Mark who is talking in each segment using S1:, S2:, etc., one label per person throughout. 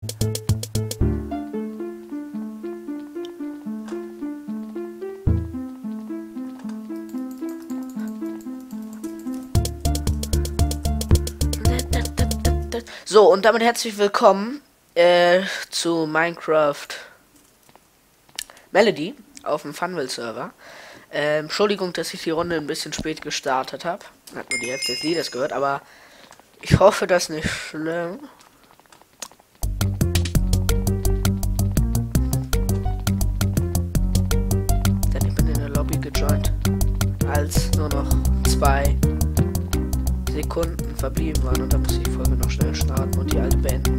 S1: So, und damit herzlich willkommen zu Minecraft Melody auf dem Funville-Server. Entschuldigung, dass ich die Runde ein bisschen spät gestartet habe. Hat nur die Hälfte des Liedes gehört, aber ich hoffe, das ist nicht schlimm. Denn ich bin in der Lobby gejoint, als nur noch 2 Sekunden verblieben waren, und da muss ich die Folge noch schnell starten und die alte beenden.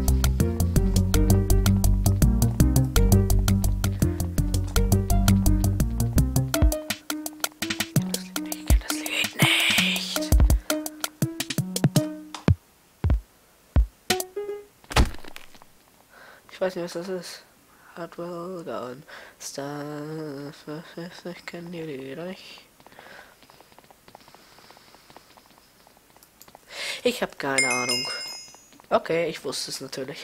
S1: Ich kenn das Lied nicht. Ich weiß nicht, was das ist. Hardwell Gun Stuff. Ich kenne die Lieder nicht. Ich habe keine Ahnung. Okay, ich wusste es natürlich.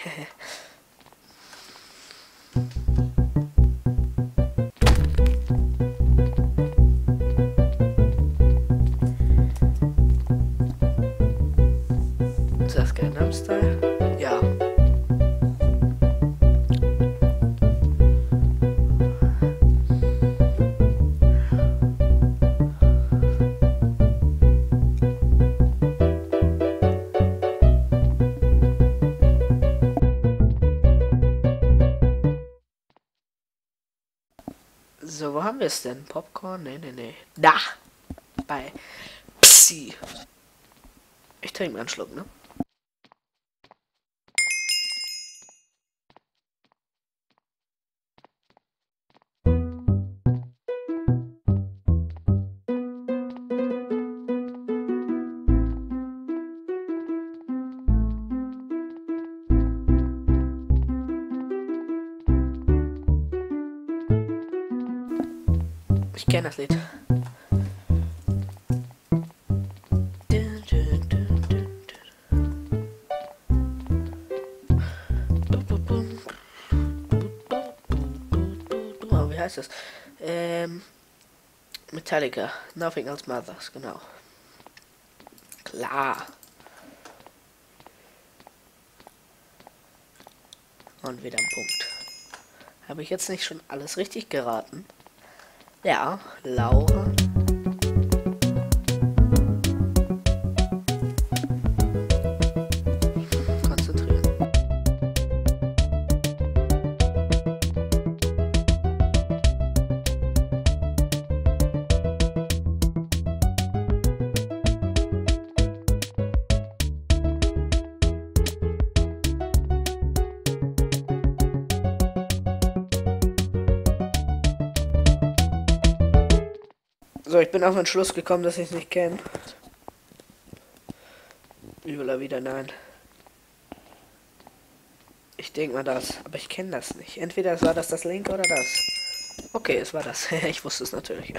S1: Ist das Gangnam Style? Ja. So, wo haben wir es denn? Popcorn? Nee. Da! Bei Psi. Ich trinke mal einen Schluck, ne? Ich kenne das Lied. Oh, wie heißt das? Metallica. Nothing Else Matters, genau. Klar. Und wieder ein Punkt. Habe ich jetzt nicht schon alles richtig geraten? Ja, Laura. Konzentrieren. So, ich bin auf den Schluss gekommen, dass ich es nicht kenne. Übeler wieder, nein. Ich denke mal das, aber ich kenne das nicht. Entweder war das linke oder das. Okay, es war das. Ich wusste es natürlich.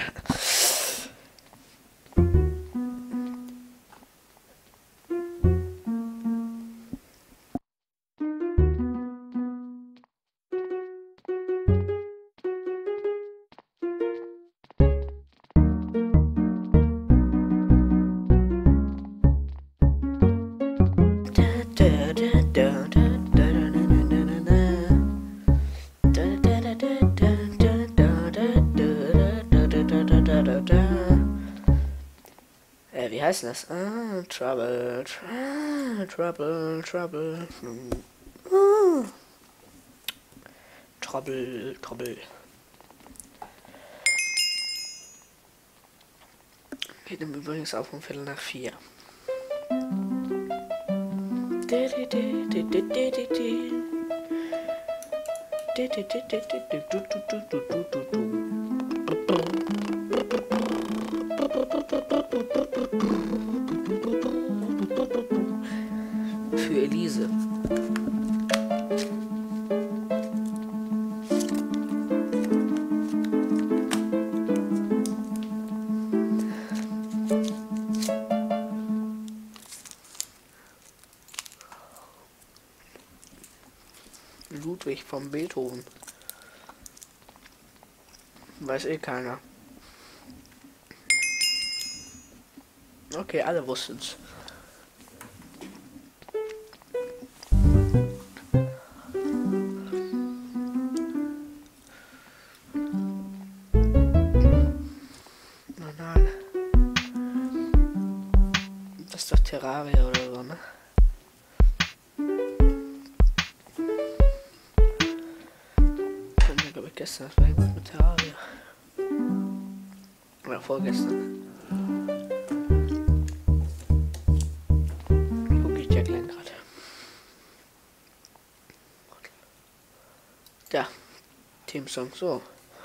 S1: Wie heißt das? Ah, Trouble. Trouble. Geht im Übrigen auf um 3:45. Für Elise. Ludwig von Beethoven. Weiß eh keiner. Okay, alle wussten's. Nein. Das ist doch Terraria oder so, ne? Glaube ich gestern, das war irgendwas mit Terraria. Oder vorgestern. Guck ich check gerade. Ja, Teamsong, so.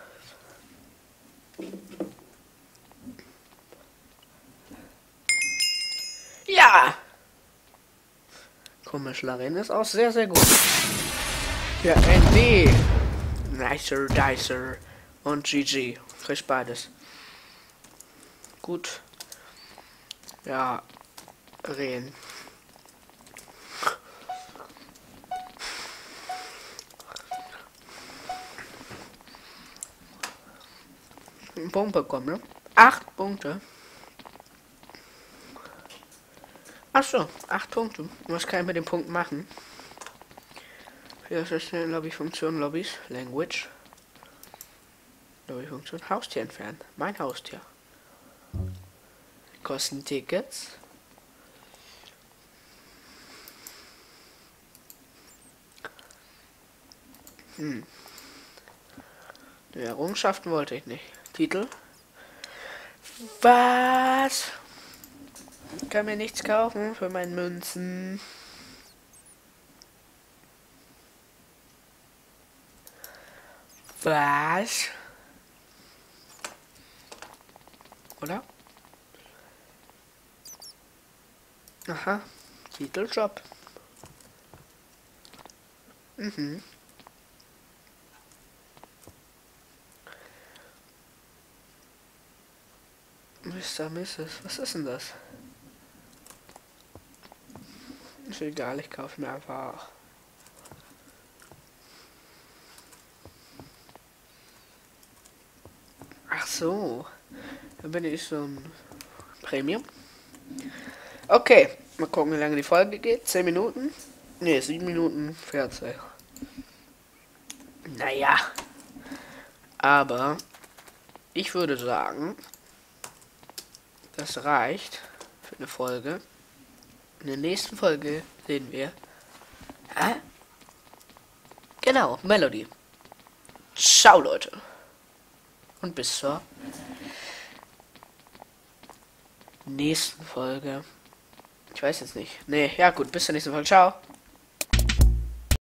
S1: Ja! Komisch, Larin ist auch sehr, sehr gut. Ja, ND. Nicer, Dicer und GG. Krieg beides. Gut. Ja, Rehen. Einen Punkt bekommen, ne? 8 Punkte. Achso, 8 Punkte. Was kann ich mit dem Punkt machen? Hier ist es eine Lobbyfunktion, Lobbys, Language. Lobbyfunktion, Haustier entfernen. Mein Haustier. Kosten Tickets. Die Errungenschaften wollte ich nicht. Titel. Was? Ich kann mir nichts kaufen für meinen Münzen. Was? Oder? Aha. Titeljob. Mhm. Mrs. Was ist denn das? Ist egal, ich kaufe mir einfach. Ach so. Dann bin ich so ein Premium. Okay, mal gucken, wie lange die Folge geht. 10 Minuten? Ne, 7 Minuten 40. Naja. Aber ich würde sagen, das reicht für eine Folge. In der nächsten Folge sehen wir. Genau, Melody. Ciao, Leute. Und bis zur nächsten Folge. Ich weiß jetzt nicht. Nee, ja gut, bis zur nächsten Folge. Ciao.